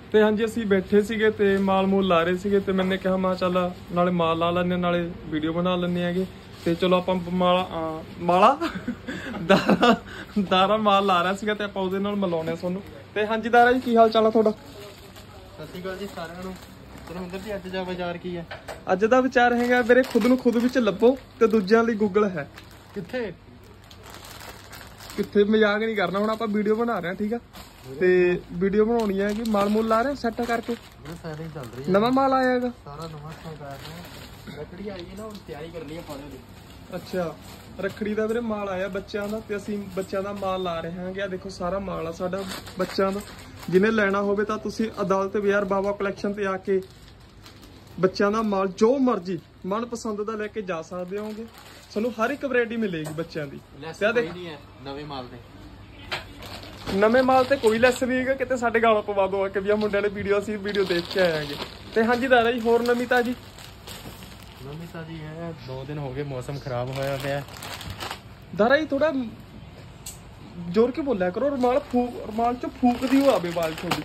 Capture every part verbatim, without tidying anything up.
ਤੇ ਹਾਂਜੀ ਅਸੀਂ ਬੈਠੇ ਸੀਗੇ ਤੇ ਮਾਲ ਮੂਲ ਲਾ ਰਹੇ ਸੀਗੇ ਤੇ ਮੈਨੇ ਕਿਹਾ ਮੈਂ ਚੱਲ ਨਾਲੇ ਮਾਲ ਲਾ ਲੈਂਦੇ ਨਾਲੇ ਵੀਡੀਓ ਬਣਾ ਲੈਂਦੇ ਹੈਗੇ ਤੇ ਚਲੋ ਆਪਾਂ ਮਾਲਾ ਮਾਲਾ ਦਾਰਾ ਦਾਰਾ ਮਾਲ ਲਾ ਰਿਹਾ ਸੀਗਾ ਤੇ ਆਪਾਂ ਉਹਦੇ ਨਾਲ ਮਿਲਾਉਂਦੇ ਹਾਂ ਤੁਹਾਨੂੰ। ਤੇ ਹਾਂਜੀ ਦਾਰਾ ਜੀ ਕੀ ਹਾਲ ਚਾਲ ਆ ਤੁਹਾਡਾ? ਸਤਿ ਸ਼੍ਰੀ ਅਕਾਲ ਜੀ ਸਾਰਿਆਂ ਨੂੰ। ਧਰਮਿੰਦਰ ਜੀ ਅੱਜ ਦਾ ਵਿਚਾਰ ਕੀ ਹੈ? ਅੱਜ ਦਾ ਵਿਚਾਰ ਹੈਗਾ ਵੀਰੇ ਖੁਦ ਨੂੰ ਖੁਦ ਵਿੱਚ ਲੱਭੋ ਤੇ ਦੂਜਿਆਂ ਲਈ ਗੂਗਲ ਹੈ। ਕਿੱਥੇ ਕਿੱਥੇ ਮਜ਼ਾਕ ਨਹੀਂ ਕਰਨਾ, ਹੁਣ ਆਪਾਂ ਵੀਡੀਓ ਬਣਾ ਰਹੇ ਹਾਂ ਠੀਕ ਆ ਤੇ ਵੀਡੀਓ ਬਣਾਉਣੀ ਹੈ ਕਿ ਮਾਲ ਮੂਲ ਲਾ ਰਹੇ ਸੈੱਟ ਕਰਕੇ ਸੈਟਿੰਗ ਚੱਲ ਰਹੀ ਹੈ। ਨਵਾਂ ਮਾਲ ਆਇਆ ਹੈਗਾ ਸਾਰਾ ਨਵਾਂ ਸਟਾਕ ਆਇਆ ਹੈ। ਰੱਖੜੀ ਆਈ ਹੈ ਨਾ, ਹੁਣ ਤਿਆਰੀ ਕਰ ਲਈ ਆਪਾਂ ਉਹਦੀ। ਅੱਛਾ ਰੱਖੜੀ ਦਾ ਵੀਰੇ ਮਾਲ ਆਇਆ ਬੱਚਿਆਂ ਦਾ ਤੇ ਅਸੀਂ ਬੱਚਿਆਂ ਦਾ ਮਾਲ ਲਾ ਰਹੇ ਹਾਂਗੇ। ਆ ਦੇਖੋ ਸਾਰਾ ਮਾਲ ਆ ਸਾਡਾ ਬੱਚਿਆਂ ਦਾ। ਜਿਹਨੇ ਲੈਣਾ ਹੋਵੇ ਤਾਂ ਤੁਸੀਂ ਅਦਾਲਤ ਬਾਜ਼ਾਰ ਬਾਬਾ ਕਲੈਕਸ਼ਨ ਤੇ ਆ ਕੇ ਬੱਚਿਆਂ ਦਾ ਮਾਲ ਜੋ ਮਰਜ਼ੀ ਮਨਪਸੰਦ ਦਾ ਲੈ ਕੇ ਜਾ ਸਕਦੇ ਹੋਗੇ। ਸਾਨੂੰ ਹਰ ਇੱਕ ਵੈਰਾਈਟੀ ਮਿਲੇਗੀ ਬੱਚਿਆਂ ਦੀ। ਨਵੇਂ ਮਾਲ ਤੇ ਨਵੇਂ ਮਾਲ ਤੇ ਕੋਈ ਲੈਸ ਨਹੀਂ ਹੈਗਾ, ਕਿਤੇ ਸਾਡੇ ਗਾਲਾਂ ਪਵਾ ਦੋ ਕਿ ਵੀ ਆ ਮੁੰਡਿਆਂ ਨੇ ਵੀਡੀਓ ਅਸੀਂ ਵੀਡੀਓ ਦੇਖ ਕੇ ਆਏਗੇ। ਤੇ ਹਾਂਜੀ ਦਾਰਾ ਜੀ ਹੋਰ ਨਵੀਂ ਤਾਜੀ? ਨਵੀਂ ਤਾਜੀ ਹੈ, ਦੋ ਦਿਨ ਹੋ ਗਏ ਮੌਸਮ ਖਰਾਬ ਹੋਇਆ ਪਿਆ। ਦਾਰਾ ਜੀ ਥੋੜਾ ਜ਼ੋਰ ਕੇ ਬੋਲਿਆ ਕਰੋ, ਰੁਮਾਲ ਫੂਕ ਰੁਮਾਲ ਚ ਫੂਕਦੀ ਹੋ ਆਵੇ ਬਾਲ ਤੁਹਾਡੀ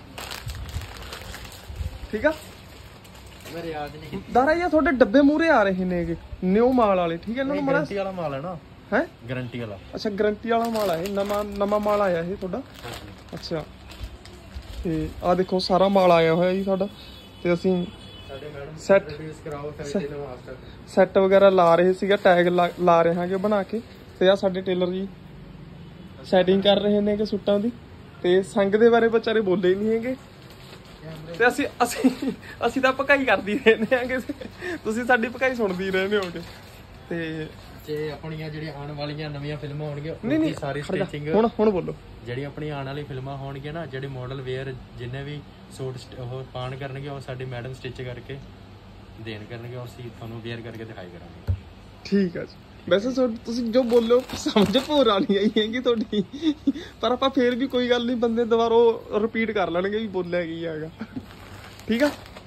ਠੀਕ ਆ। ਮੇਰੇ ਯਾਦ ਨਹੀਂ ਦਾਰਾ ਜੀ ਤੁਹਾਡੇ ਡੱਬੇ ਮੂਹਰੇ ਆ ਰਹੇ ਨੇ ਨਿਊ ਮਾਲ ਵਾਲੇ ਠੀਕ ਹੈ। ਇਹਨਾਂ ਨੂੰ ਗਾਰੰਟੀ ਵਾਲਾ ਮਾਲ ਹੈ ਨਾ? ਹੈ ਗਾਰੰਟੀ ਵਾਲਾ। ਅੱਛਾ ਗਾਰੰਟੀ ਵਾਲਾ ਮਾਲ ਆ ਇਹ, ਨਵਾਂ ਨਵਾਂ ਮਾਲ ਆਇਆ ਇਹ ਤੁਹਾਡਾ? ਅੱਛਾ ਤੇ ਆ ਦੇਖੋ ਸਾਰਾ ਮਾਲ ਆਇਆ ਹੋਇਆ ਜੀ ਸਾਡਾ ਤੇ ਅਸੀਂ ਸਾਡੇ ਮੈਡਮ ਸੈੱਟ ਕਰਾਓ ਸੈੱਟ ਵਗੈਰਾ ਲਾ ਰਹੇ ਸੀਗਾ, ਟੈਗ ਲਾ ਰਹੇ ਹਾਂਗੇ ਬਣਾ ਕੇ। ਤੇ ਆ ਸਾਡੇ ਟੇਲਰ ਜੀ ਸੈਟਿੰਗ ਕਰ ਰਹੇ ਨੇ ਕਿ ਸੂਟਾਂ ਦੀ। ਤੇ ਸੰਗ ਦੇ ਬਾਰੇ ਵਿਚਾਰੇ ਬੋਲੇ ਨਹੀਂ ਹੈਗੇ ਤੇ ਅਸੀਂ ਅਸੀਂ ਅਸੀਂ ਤਾਂ ਭਕਾਈ ਕਰਦੀ ਰਹਿੰਦੇ ਆਂਗੇ, ਤੁਸੀਂ ਸਾਡੀ ਭਕਾਈ ਸੁਣਦੀ ਰਹਿੰਦੇ ਹੋਗੇ। ਤੇ ਜੇ ਆਪਣੀਆਂ ਜਿਹੜੀਆਂ ਆਉਣ ਵਾਲੀਆਂ ਨਵੀਆਂ ਫਿਲਮਾਂ ਹੋਣਗੀਆਂ ਨਹੀਂ ਨਹੀਂ ਸਾਰੀ ਸਟਿਚਿੰਗ ਹੁਣ ਹੁਣ ਬੋਲੋ। ਜਿਹੜੀ ਆਪਣੀ ਆਉਣ ਵਾਲੀ ਫਿਲਮਾਂ ਹੋਣਗੀਆਂ ਨਾ, ਜਿਹੜੇ ਮਾਡਲ ਵੇਅਰ ਜਿੰਨੇ ਵੀ ਸੂਟ ਉਹ ਪਾਣ ਕਰਨਗੇ ਉਹ ਸਾਡੀ ਮੈਡਮ ਸਟਿਚ ਕਰਕੇ ਦੇਣ ਕਰਨਗੇ ਔਰ ਅਸੀਂ ਤੁਹਾਨੂੰ ਵੇਅਰ ਕਰਕੇ ਦਿਖਾਈ ਕਰਾਂਗੇ। ਠੀਕ ਆ ਜੀ। ਵੈਸੇ ਤੁਸੀਂ ਜੋ ਬੋਲੋ ਸਮਝ ਪੂਰਾ ਨਹੀਂ ਆਈ ਹੈਗੀ ਤੁਹਾਡੀ, ਪਰ ਆਪਾਂ ਫੇਰ ਵੀ ਕੋਈ ਗੱਲ ਨਹੀਂ, ਬੰਦੇ ਦੁਬਾਰਾ ਰਿਪੀਟ ਕਰ ਲੈਣਗੇ ਵੀ ਬੋਲਿਆ ਕੀ ਹੈਗਾ ਠੀਕ ਆ।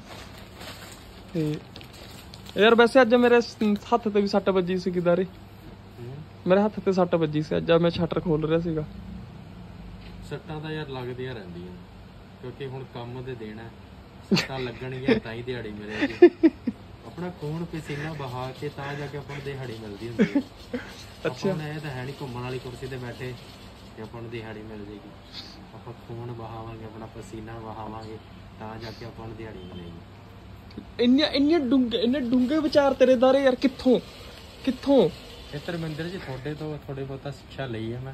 ਤੇ ਯਾਰ ਵੈਸੇ ਅੱਜ ਮੇਰੇ ਹੱਥ ਤੇ ਵੀ ਸੱਟ ਵੱਜੀ ਸੀ ਕਿਦਾਰੇ, ਮੇਰੇ ਹੱਥ ਤੇ ਸੱਟ ਵੱਜੀ ਸੀ ਅੱਜ ਮੈਂ ਸ਼ਟਰ ਖੋਲ ਰਿਹਾ ਸੀਗਾ। ਸੱਟਾਂ ਤਾਂ ਯਾਰ ਲੱਗਦੀਆਂ ਰਹਿੰਦੀਆਂ ਕਿਉਂਕਿ ਹੁਣ ਕੰਮ ਦੇ ਦੇਣਾ, ਸੱਟਾਂ ਲੱਗਣਗੀਆਂ ਤਾਂ ਹੀ ਦਿਹਾੜੀ ਮਿਲੇਗੀ। ਆਪਣਾ ਖੂਨ ਪਸੀਨਾ ਬਹਾ ਕੇ ਤਾਂ ਜਾ ਕੇ ਆਪਾਂ ਨੂੰ ਦਿਹਾੜੀ ਮਿਲਦੀ ਹੁੰਦੀ ਹੈ। ਅੱਛਾ ਇਹ ਤਾਂ ਹੈ ਨਹੀਂ ਘੁੰਮਣ ਵਾਲੀ ਕੁਰਸੀ ਤੇ ਬੈਠੇ ਤੇ ਆਪਾਂ ਨੂੰ ਦਿਹਾੜੀ ਮਿਲ ਜੇਗੀ। ਆਪਾਂ ਖੂਨ ਬਹਾਵਾਂਗੇ, ਆਪਣਾ ਪਸੀਨਾ ਬਹਾਵਾਂਗੇ ਤਾਂ ਜਾ ਕੇ ਆਪਾਂ ਨੂੰ ਦਿਹਾੜੀ ਮਿਲੇਗੀ। ਇੰਨੇ ਇੰਨੇ ਡੂੰਘੇ ਇੰਨੇ ਡੂੰਘੇ ਵਿਚਾਰ ਤੇਰੇ ਦਾਰੇ ਯਾਰ, ਕਿੱਥੋਂ ਕਿੱਥੋਂ? ਇਹ ਧਰਮਿੰਦਰ ਜੀ ਤੁਹਾਡੇ ਤੋਂ ਥੋੜੀ ਬਹੁਤਾ ਸਿੱਖਿਆ ਲਈ ਹੈ ਮੈਂ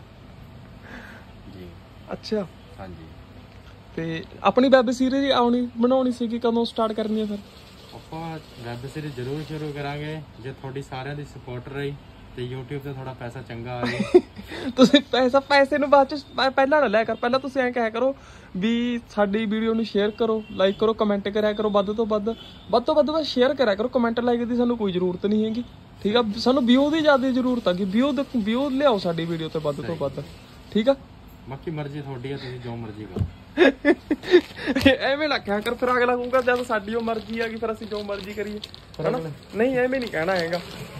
ਜੀ। ਅੱਛਾ ਹਾਂਜੀ। ਤੇ ਆਪਣੀ ਵੈਬ ਸੀਰੀਜ਼ ਆਉਣੀ ਬਣਾਉਣੀ ਸੀਗੀ, ਕਦੋਂ ਸਟਾਰਟ ਕਰਨੀ ਹੈ ਫਿਰ? ਆਪਾਂ ਵੈਬ ਸੀਰੀਜ਼ ਜ਼ਰੂਰ ਸ਼ੁਰੂ ਕਰਾਂਗੇ ਜੇ ਤੁਹਾਡੀ ਸਾਰਿਆਂ ਦੀ ਸਪੋਰਟ ਰਹੀ ਤੇ YouTube ਤੇ ਥੋੜਾ ਪੈਸਾ ਚੰਗਾ ਆ ਜਾਏ। ਤੁਸੀਂ ਪੈਸਾ ਪੈਸੇ ਨੂੰ ਬਾਅਦ ਚ ਪਹਿਲਾਂ ਨਾ ਲਿਆ ਕਰ, ਪਹਿਲਾਂ ਤੁਸੀਂ ਐਂ ਕਹਿਆ ਕਰੋ ਵੀ ਸਾਡੀ ਵੀਡੀਓ ਨੂੰ ਸ਼ੇਅਰ ਕਰੋ, ਲਾਈਕ ਕਰੋ, ਕਮੈਂਟ ਕਰਿਆ ਕਰੋ, ਵੱਧ ਤੋਂ ਵੱਧ ਵੱਧ ਤੋਂ ਵੱਧ ਵੱਧ ਸ਼ੇਅਰ ਕਰਿਆ ਕਰੋ। ਕਮੈਂਟ ਲਾਈਕ ਦੀ ਸਾਨੂੰ ਕੋਈ ਜ਼ਰੂਰਤ ਨਹੀਂ ਹੈਗੀ ਠੀਕ ਆ, ਸਾਨੂੰ ਵਿਊ ਦੀ ਜ਼ਿਆਦਾ ਜ਼ਰੂਰਤ ਆ ਕਿ ਵਿਊ ਵਿਊ ਲਿਆਓ ਸਾਡੀ ਵੀਡੀਓ ਤੇ ਵੱਧ ਤੋਂ ਵੱਧ ਠੀਕ ਆ। ਬਾਕੀ ਮਰਜ਼ੀ ਤੁਹਾਡੀ ਆ, ਤੁਸੀਂ ਜੋ ਮਰਜ਼ੀ ਕਰੋ। ਐਵੇਂ ਨਾ ਕਿਹਾ ਕਰ, ਫਿਰ ਅਗਲਾ ਕਹੂਗਾ ਜਦ ਸਾਡੀ ਉਹ ਮਰਜ਼ੀ ਆ ਗਈ ਫਿਰ ਅਸੀਂ ਜੋ ਮਰਜ਼ੀ ਕਰੀਏ ਹਨਾ। ਨਹੀਂ ਐਵੇਂ ਨਹੀਂ ਕਹਿਣਾ ਹੈਗਾ।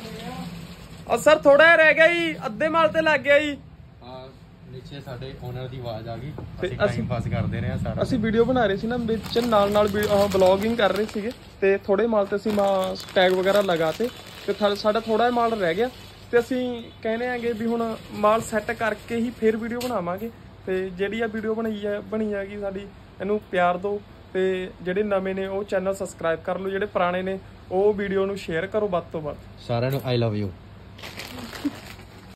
ਔਰ ਸਰ ਥੋੜਾ ਜਿਹਾ ਰਹਿ ਗਿਆ ਜੀ, ਅੱਧੇ ਮਾਲ ਤੇ ਲੱਗ ਗਿਆ ਜੀ। ਹਾਂ ਨੀਚੇ ਸਾਡੇ ਓਨਰ ਦੀ ਆਵਾਜ਼ ਆ ਗਈ, ਅਸੀਂ ਟਾਈਮ ਪਾਸ ਕਰਦੇ ਰਹੇ ਸਾਰਾ। ਅਸੀਂ ਵੀਡੀਓ ਬਣਾ ਰਹੇ ਸੀ ਨਾ ਵਿੱਚ ਨਾਲ ਨਾਲ ਵਲੌਗਿੰਗ ਕਰ ਰਹੇ ਸੀਗੇ ਤੇ ਥੋੜੇ ਮਾਲ ਤੇ ਅਸੀਂ ਟੈਗ ਵਗੈਰਾ ਲਗਾਤੇ ਤੇ ਸਾਡਾ ਥੋੜਾ ਜਿਹਾ ਮਾਲ ਰਹਿ ਗਿਆ ਤੇ ਅਸੀਂ ਕਹਿੰਦੇ ਆਂਗੇ ਵੀ ਹੁਣ ਮਾਲ ਸੈੱਟ ਕਰਕੇ ਹੀ ਫਿਰ ਵੀਡੀਓ ਬਣਾਵਾਂਗੇ। ਤੇ ਜਿਹੜੀ ਆ ਵੀਡੀਓ ਬਣਾਈ ਹੈ ਬਣੀ ਹੈਗੀ ਸਾਡੀ, ਇਹਨੂੰ ਪਿਆਰ ਦਿਓ ਤੇ ਜਿਹੜੇ ਨਵੇਂ ਨੇ ਉਹ ਚੈਨਲ ਸਬਸਕ੍ਰਾਈਬ ਕਰ ਲਓ, ਜਿਹੜੇ ਪੁਰਾਣੇ ਨੇ ਉਹ ਵੀਡੀਓ ਨੂੰ ਸ਼ੇਅਰ ਕਰੋ ਵੱਧ ਤੋਂ ਵੱਧ। ਸਾਰਿਆਂ ਨੂੰ ਆਈ ਲਵ ਯੂ।